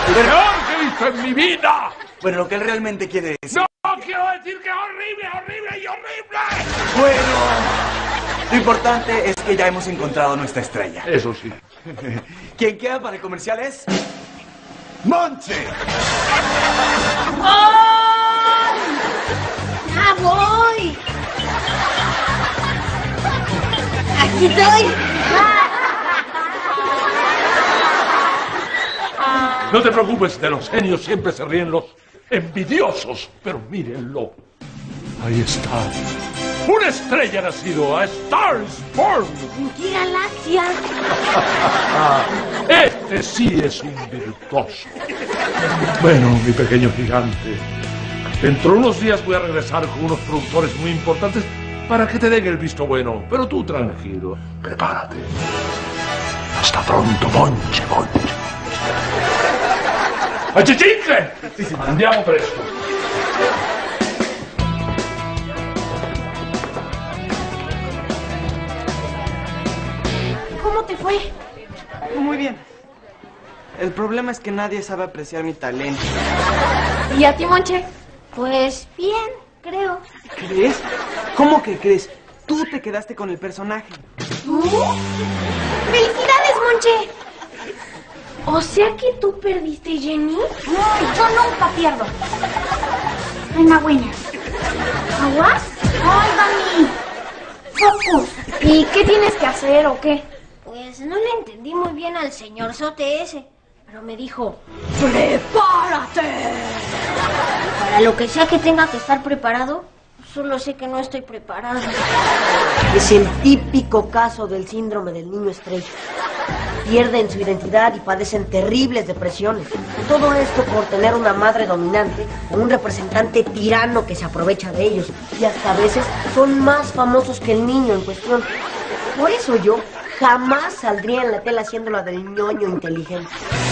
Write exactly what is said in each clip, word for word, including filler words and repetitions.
¡Peor que he visto en mi vida! Bueno, lo que él realmente quiere decir... ¡No! ¡Quiero decir que horrible, horrible y horrible! Bueno, lo importante es que ya hemos encontrado nuestra estrella. Eso sí. ¿Quién queda para el comercial es? ¡Monche! ¡Voy! ¡Ya voy! ¡Aquí estoy! No te preocupes, de los genios siempre se ríen los envidiosos. Pero mírenlo. Ahí está. Una estrella ha nacido, a Star is Born. ¿En qué galaxia? Este sí es un virtuoso. Bueno, mi pequeño gigante. Dentro de unos días voy a regresar con unos productores muy importantes para que te den el visto bueno. Pero tú tranquilo, prepárate. Hasta pronto, Monche, Monche. ¡Achichincle! Sí, sí. Andiamo presto. ¿Cómo te fue? Muy bien. El problema es que nadie sabe apreciar mi talento. ¿Y a ti, Monche? Pues bien, creo. ¿Crees? ¿Cómo que crees? Tú te quedaste con el personaje. ¿Tú? ¡Felicidades, Monche! O sea que tú perdiste, Jenny. Ay, yo nunca pierdo. Ay, buena. ¿Aguas? Ay, Dani. Focus. ¿Y qué tienes que hacer o qué? Pues no le entendí muy bien al señor Sote ese, pero me dijo, ¡prepárate! para lo que sea que tenga que estar preparado, solo sé que no estoy preparado. Es el típico caso del síndrome del niño estrella. Pierden su identidad y padecen terribles depresiones. Todo esto por tener una madre dominante o un representante tirano que se aprovecha de ellos. Y hasta a veces son más famosos que el niño en cuestión. Por eso yo jamás saldría en la tele haciendo la del ñoño inteligente.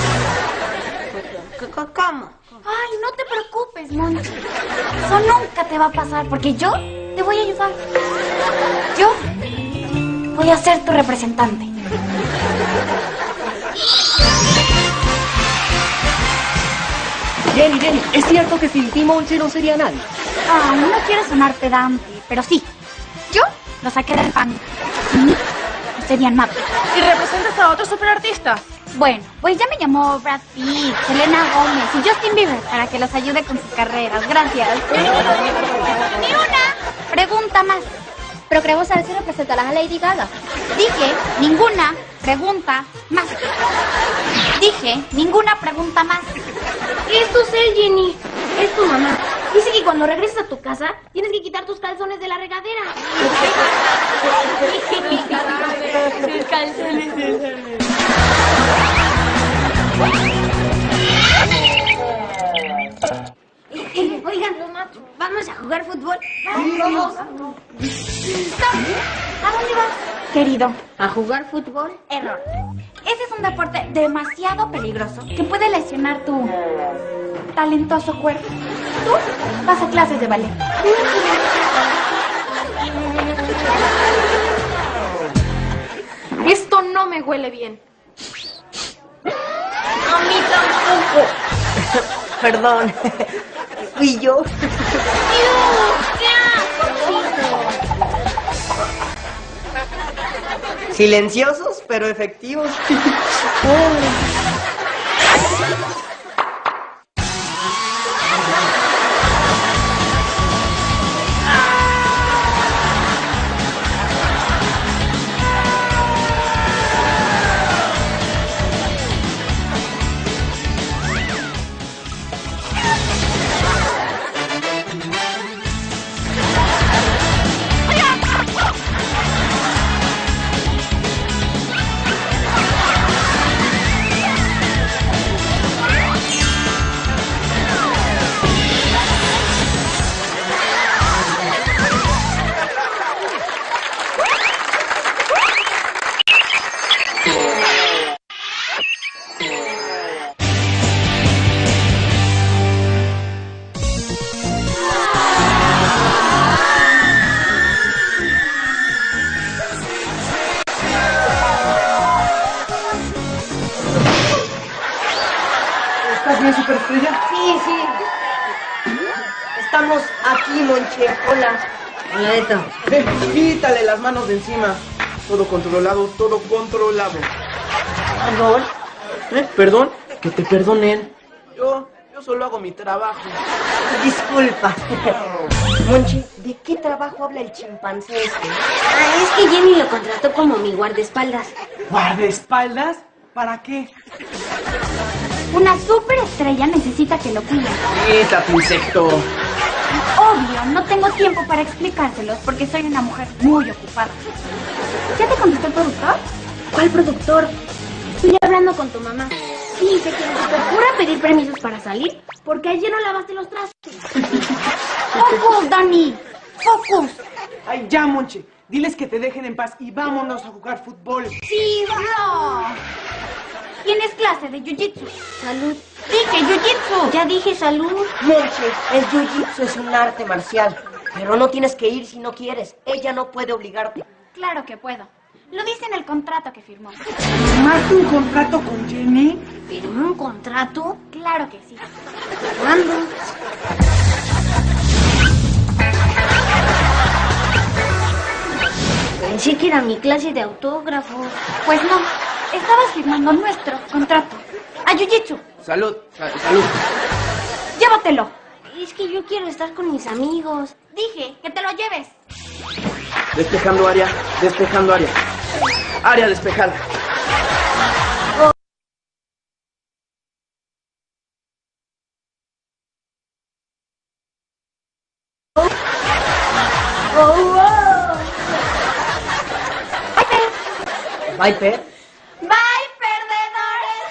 ¿Cómo? Ay, no te preocupes, Monche. Eso nunca te va a pasar porque yo te voy a ayudar. Yo voy a ser tu representante. Jenny, Jenny, ¿es cierto que sin ti Monche no sería nadie? Ay, no quiero sonar pedante, pero sí. Yo lo saqué del pan. Sin mí no serían nada. ¿Y representas a otro superartista? Bueno, pues ya me llamó Brad Pitt, Selena Gómez y Justin Bieber para que los ayude con sus carreras. Gracias. Ni una pregunta más. Pero queremos saber si representarás a Lady Gaga. Dije ninguna pregunta más. Dije ninguna pregunta más. Esto es él, Jenny. Es tu mamá. Dice que cuando regreses a tu casa tienes que quitar tus calzones de la regadera. Tus calzones de la regadera. Oigan, ¿vamos a jugar fútbol? Vamos. Stop. ¿A dónde vas? Querido, ¿A jugar fútbol? error. Ese es un deporte demasiado peligroso que puede lesionar tu talentoso cuerpo. Tú vas a clases de ballet. Esto no me huele bien. A mí tampoco. Perdón, fui yo. Silenciosos, pero efectivos. ¿Estás bien, superestrella? Sí, sí. Estamos aquí, Monche. Hola. Hola, Eto. Eh, quítale las manos de encima. Todo controlado, todo controlado. Perdón. ¿Eh? ¿Perdón? Que te perdonen. Yo, yo solo hago mi trabajo. Disculpa. Monche, ¿de qué trabajo habla el chimpancé este? Ah, es que Jenny lo contrató como mi guardaespaldas. ¿Guardaespaldas? ¿Para qué? Una superestrella necesita que lo cuiden. Quítate, insecto. Obvio, no tengo tiempo para explicárselos porque soy una mujer muy ocupada. ¿Ya te contestó el productor? ¿Cuál productor? Estoy hablando con tu mamá. Dice que no se te ocurra pedir permisos para salir porque ayer no lavaste los trastes. ¡Focus, Dani! ¡Focus! Ay, ya, Monche. Diles que te dejen en paz y vámonos a jugar fútbol. ¡Sí, no! Tienes clase de jiu-jitsu. Salud. Dije jiu-jitsu. Ya dije salud. Monche, el jiu-jitsu es un arte marcial. Pero no tienes que ir si no quieres. Ella no puede obligarte. Claro que puedo. Lo dice en el contrato que firmó. ¿Firmaste un contrato con Jenny? ¿Firmó un contrato? Claro que sí. ¿Cuándo? Pensé que era mi clase de autógrafos. Pues no, estabas firmando nuestro contrato. A jiu-jitsu, Salud, sa- salud. llévatelo. Es que yo quiero estar con mis amigos. Dije que te lo lleves. Despejando área, despejando área. Área despejada. Viper. ¡Bye, perdedores!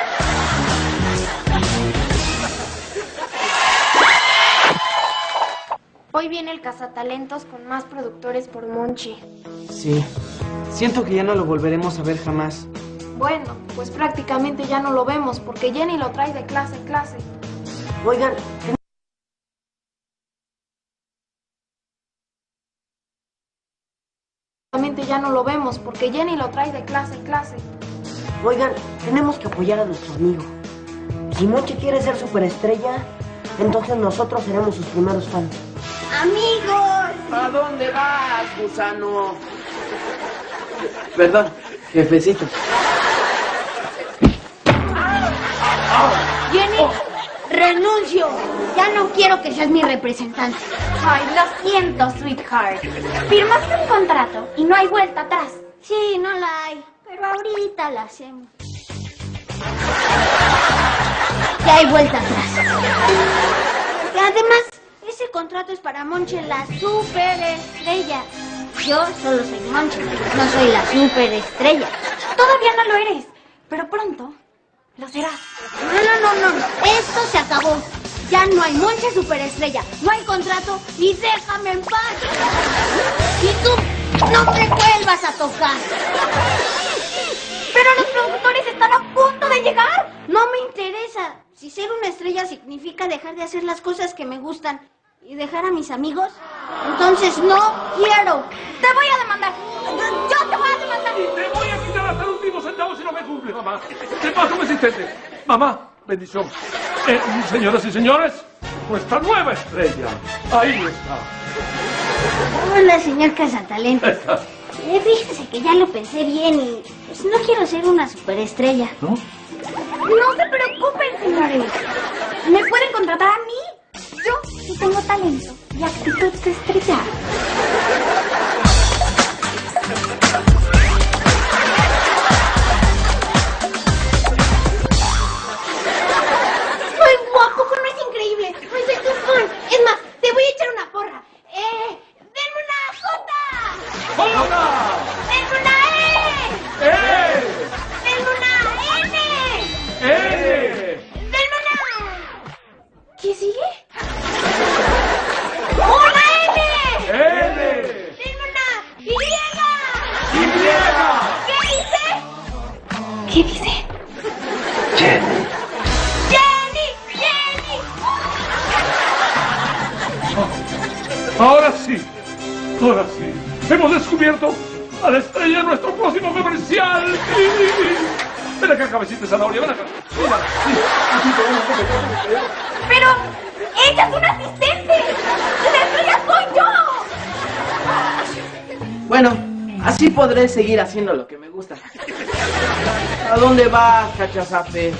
Hoy viene el cazatalentos con más productores por Monchi. Sí. Siento que ya no lo volveremos a ver jamás. Bueno, pues prácticamente ya no lo vemos porque Jenny lo trae de clase en clase. Oigan, Prácticamente ya no lo vemos porque Jenny lo trae de clase en clase. oigan, tenemos que apoyar a nuestro amigo. Si Monche quiere ser superestrella, entonces nosotros seremos sus primeros fans. ¡Amigos! ¿A dónde vas, gusano? Perdón, jefecito. Jenny, renuncio. Ya no quiero que seas mi representante. Ay, lo siento, sweetheart. Firmaste un contrato y no hay vuelta atrás. Sí, no la hay, pero ahorita la hacemos. Ya hay vuelta atrás. Y además, ese contrato es para Monche, la superestrella. Yo solo soy Monche, no soy la superestrella. Todavía no lo eres, pero pronto lo serás. No, no, no, no, esto se acabó. Ya no hay Monche superestrella, no hay contrato y déjame en paz. Y tú no me vuelvas a tocar. Pero los productores están a punto de llegar. No me interesa. Si ser una estrella significa dejar de hacer las cosas que me gustan y dejar a mis amigos, entonces no quiero. Te voy a demandar. Yo te voy a demandar. Y te voy a quitar hasta el último centavo si no me cumple, mamá. ¿Qué pasa, mi asistente? Mamá, bendición. Eh, señoras y señores, nuestra nueva estrella. Ahí está. Hola, señor Cazatalentos. Eh, fíjese que ya lo pensé bien y pues no quiero ser una superestrella. ¿No? No se preocupen, señores. ¿Me pueden contratar a mí? Yo sí tengo talento y actitud de estrella. ¡Ay, guapo! ¿No es increíble? ¡Ay, soy tu fan! Es más, te voy a echar una porra. ¡Eh! ¡Denme una J! ¡Hola! ¡Denme una E! ¡Eh! ¡Denme una N! ¡Eh! ¡Denme una... ¿Qué sigue? ¡Una N! ¡Eh! ¡Denme una Y! ¡Y! ¿Qué dice? ¿Qué dice? ¡Jenny! ¡Jenny! Ahora sí, ahora sí. Hemos descubierto a la estrella de nuestro próximo comercial. Ven acá, cabecita de zanahoria, ven acá. Mira, mira. Pero ella es una asistente. La estrella soy yo. Bueno, así podré seguir haciendo lo que me gusta. ¿A dónde vas, cachazape?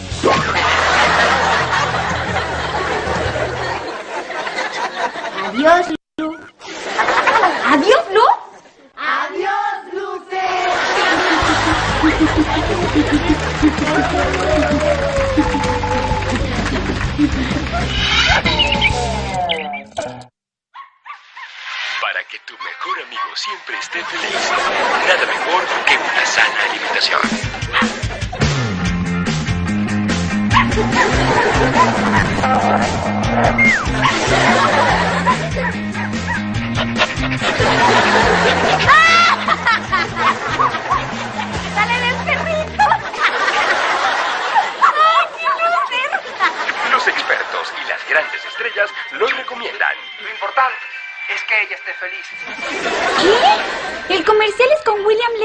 Adiós, Lu. Adiós, Lu. Adiós, Luce. Para que tu mejor amigo siempre esté feliz, nada mejor que una sana alimentación. ¡Sale del perrito! ¡Ay, qué loser! Los expertos y las grandes estrellas lo recomiendan. Lo importante es que ella esté feliz. ¿Qué? ¿El comercial es con William